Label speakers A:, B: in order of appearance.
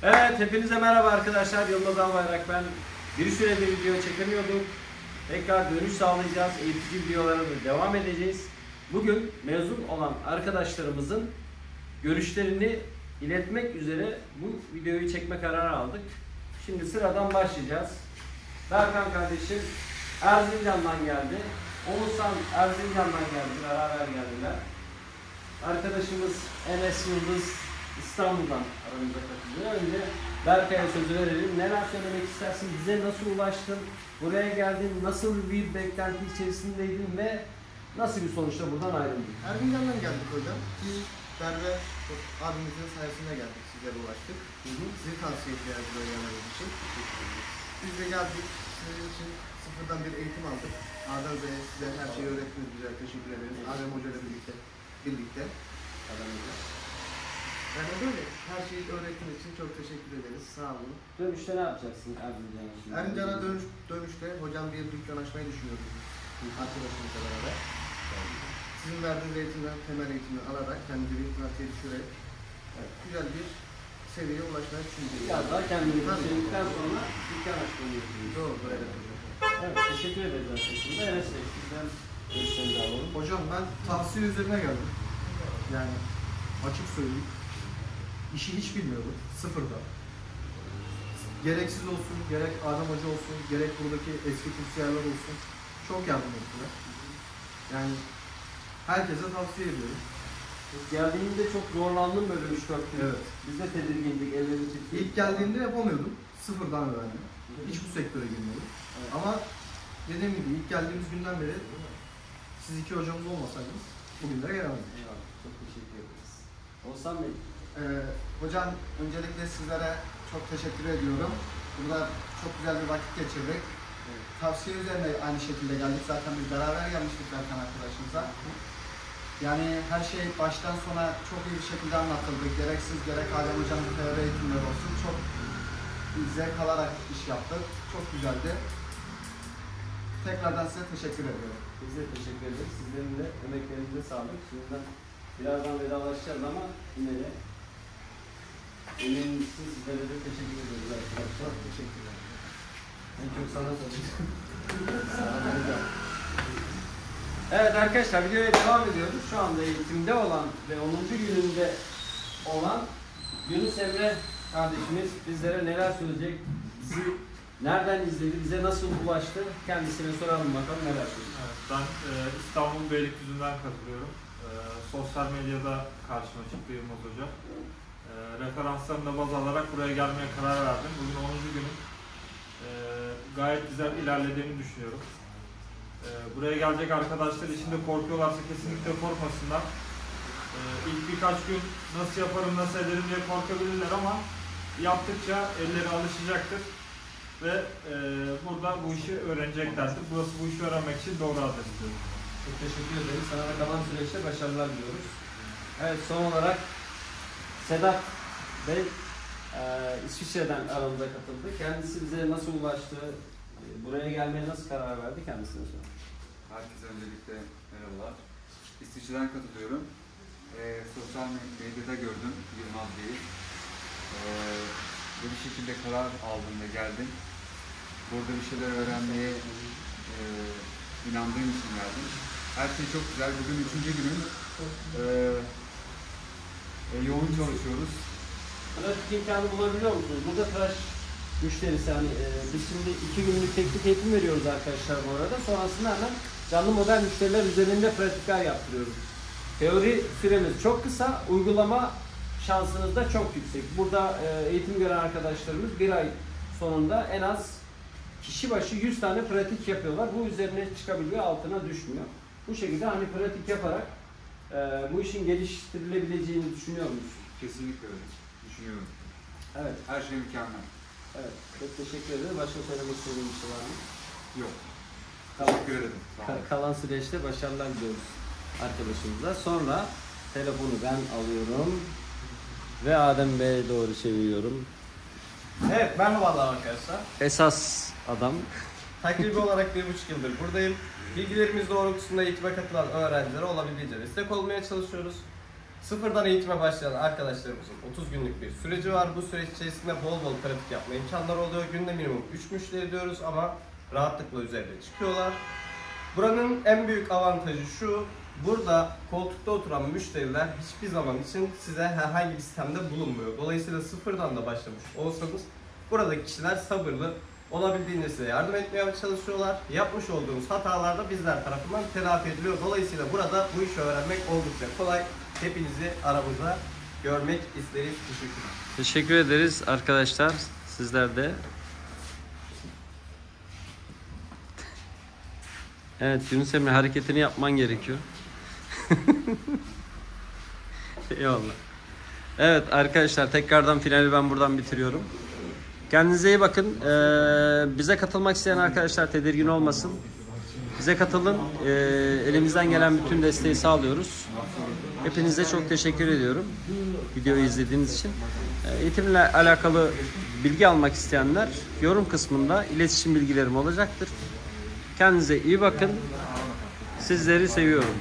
A: Evet, hepinize merhaba arkadaşlar. Yılmaz Albayrak ben. Bir süredir video çekemiyordum. Tekrar dönüş sağlayacağız. Eğitici videolara da devam edeceğiz. Bugün mezun olan arkadaşlarımızın görüşlerini iletmek üzere bu videoyu çekme kararı aldık. Şimdi sıradan başlayacağız. Berkan kardeşim Erzincan'dan geldi. Oğuzhan Erzincan'dan geldi. Beraber geldiler. Arkadaşımız Enes Yıldız İstanbul'dan aramıza katılıyor. Önce Berkay'a sözü verelim. Neler söylemek istersin? Bize nasıl ulaştın? Buraya geldin? Nasıl bir beklenti içerisindeydin ve nasıl bir sonuçla buradan ayrıldın?
B: Erzincan'dan geldik hocam. Biz berber abimizin sayesinde geldik. Sizlere ulaştık. Sizi tavsiye ettiler buraya gelmeniz için. Biz de geldik. Sizin için sıfırdan bir eğitim aldık. Adem Bey size her şeyi öğrettiniz. Bize teşekkür ederiz. Adem Hoca ile birlikte. Yani böyle her şeyi öğrettiğiniz için çok teşekkür ederiz. Sağ olun.
A: Dönüşte ne yapacaksın Erzincan'a?
B: Erzincan'a dönüşte hocam bir dükkan açmayı düşünüyoruz. Arkadaşımızla beraber. Sizin verdiğiniz eğitimden, temel eğitimi alarak kendimizi bir pratiğe düşürerek güzel bir seviyeye ulaşmaya düşünüyoruz.
A: Biraz daha kendini düşündükten sonra dükkan açmayı düşünüyoruz.
B: Doğru, evet hocam.
A: Evet, teşekkür ederiz arkadaşlar. Enes Bey, sizden görüşlerinizi alalım.
C: Hocam ben tavsiye üzerine geldim. Yani açık söyleyeyim. İşi hiç bilmiyordum. Sıfırda. Gereksiz olsun, gerek Adem Hoca olsun, gerek buradaki eski kursiyerler olsun. Çok yardım ettiler. Yani herkese tavsiye ediyorum.
A: Geldiğinde çok zorlandım böyle 3-4 gün.
C: Evet.
A: Biz de tedirgindik, elleri titriyor.
C: İlk geldiğimde yapamıyordum. Sıfırdan öğrendim. Hiç bu sektöre girmedim.
A: Evet.
C: Ama dediğim gibi ilk geldiğimiz günden beri siz iki hocamız olmasaydınız bugünlere gelemezdik.
A: Eyvallah, çok teşekkür ederiz. Oğuzhan Bey.
B: Hocam öncelikle sizlere çok teşekkür ediyorum. Burada çok güzel bir vakit geçirdik.
A: Evet.
B: Tavsiye üzerine aynı şekilde geldik. Zaten biz beraber gelmiştik Berkan arkadaşımıza. Yani her şey baştan sona çok iyi bir şekilde anlatıldı. Gerek siz gerek Adem Hoca'nın teori eğitimleri olsun. Çok zevk alarak iş yaptık. Çok güzeldi. Tekrardan size teşekkür ediyorum.
A: Biz de teşekkür ederiz. Sizlerin de emeklerinize sağlık. Şimdiden birazdan vedalaşacağız ama yine de emeğiniz için sizlere de teşekkür ederiz arkadaşlar.
B: Çok teşekkürler.
A: En çok sana sorayım. Evet arkadaşlar, videoya devam ediyoruz. Şu anda eğitimde olan ve 10. gününde olan Yunus Emre kardeşimiz bizlere neler söyleyecek? Bizi nereden izledi? Bize nasıl ulaştı? Kendisine soralım bakalım neler söyleyecek.
D: Evet, ben İstanbul Beylikdüzü'nden katılıyorum. Sosyal medyada karşıma çıktı Yılmaz Hoca. Referanslarını da baz alarak buraya gelmeye karar verdim. Bugün 10. günüm. Gayet güzel ilerlediğimi düşünüyorum. Buraya gelecek arkadaşlar içinde korkuyorlarsa kesinlikle korkmasınlar. İlk birkaç gün nasıl yaparım, nasıl ederim diye korkabilirler ama yaptıkça elleri alışacaktır. Ve burada bu işi öğreneceklerdir. Burası bu işi öğrenmek için doğru adres diyorum.
A: Çok teşekkür ederim. Sana da kalan süreçte başarılar diliyoruz. Evet, son olarak Sedat Bey İsviçre'den aramıza katıldı. Kendisi bize nasıl ulaştı, buraya gelmeye nasıl karar verdi kendisine soralım.
E: Herkese öncelikle merhabalar. İsviçre'den katılıyorum. Sosyal medyada gördüm Yılmaz Bey'i. Bu şekilde karar aldım ve geldim. Burada bir şeyler öğrenmeye inandığım için geldim. Her şey çok güzel. Bugün 3. günüm. Yoğun çalışıyoruz.
A: Pratik imkanı bulabiliyor musunuz? Burada tıraş müşterisi biz şimdi 2 günlük teknik eğitim veriyoruz arkadaşlar bu arada. Sonrasında hemen canlı model müşteriler üzerinde pratikler yaptırıyoruz. Teori süremiz çok kısa, uygulama şansınız da çok yüksek. Burada eğitim gören arkadaşlarımız bir ay sonunda en az kişi başı 100 tane pratik yapıyorlar. Bu üzerine çıkabiliyor, altına düşmüyor. Bu şekilde hani pratik yaparak bu işin geliştirilebileceğini düşünüyor musunuz?
E: Kesinlikle öyle. Düşünüyorum.
A: Evet.
E: Her şey mükemmel.
A: Evet. Çok teşekkür ederim. Başka söylemek istediğim bir şey var mı?
E: Yok.
A: Tamam.
E: Teşekkür ederim. Sağ olun.
A: Kalan süreçte başarılar diliyoruz arkadaşımıza. Sonra telefonu ben alıyorum ve Adem Bey'e doğru çeviriyorum.
F: Evet, merhabalar arkadaşlar.
A: Esas adam.
F: Takribi olarak 1,5 yıldır buradayım. Bilgilerimiz doğrultusunda eğitime katılan öğrencilere olabildiğince destek olmaya çalışıyoruz. Sıfırdan eğitime başlayan arkadaşlarımızın 30 günlük bir süreci var. Bu süreç içerisinde bol bol pratik yapma imkanları oluyor. Günde minimum 3 müşteri diyoruz ama rahatlıkla üzerine çıkıyorlar. Buranın en büyük avantajı şu: burada koltukta oturan müşteriler hiçbir zaman için size herhangi bir sistemde bulunmuyor. Dolayısıyla sıfırdan da başlamış olsanız buradaki kişiler sabırlı, olabildiğince size yardım etmeye çalışıyorlar. Yapmış olduğunuz hatalar da bizler tarafından telafi ediliyor. Dolayısıyla burada bu işi öğrenmek oldukça kolay. Hepinizi aramızda görmek isteriz. Teşekkürler.
A: Teşekkür ederiz arkadaşlar. Sizler de. Evet, Yunus Emre hareketini yapman gerekiyor. Eyvallah. Evet arkadaşlar, tekrardan finali ben buradan bitiriyorum. Kendinize iyi bakın. Bize katılmak isteyen arkadaşlar tedirgin olmasın. Bize katılın. Elimizden gelen bütün desteği sağlıyoruz. Hepinize çok teşekkür ediyorum videoyu izlediğiniz için. Eğitimle alakalı bilgi almak isteyenler yorum kısmında iletişim bilgilerim olacaktır. Kendinize iyi bakın. Sizleri seviyorum.